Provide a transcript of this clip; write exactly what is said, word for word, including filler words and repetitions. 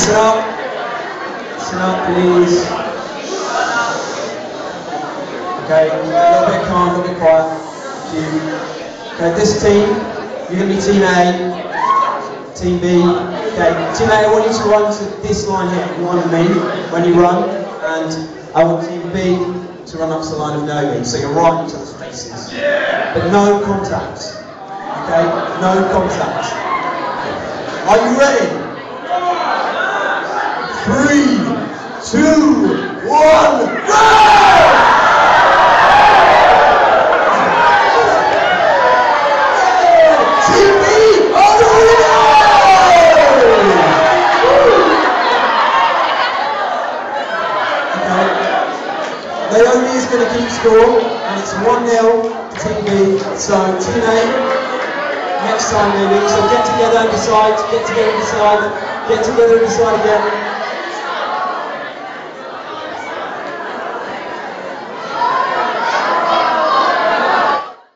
Listen up. Listen up, please. Okay, a little bit calm, a little bit quiet. Thank you. Okay, this team, you're going to be team A, team B. Okay, team A, I want you to run to this line here, in line with me, when you run, and I want team B to run up to the line of no me, so you're right in each other's faces. But no contact. Okay, no contact. Are you ready? Three, two, one, go! Team B are the winners! Okay. Naomi is going to keep score, and it's one nil to Team B. So Team A, next time maybe. So get together and decide, get together and decide, get together and decide again.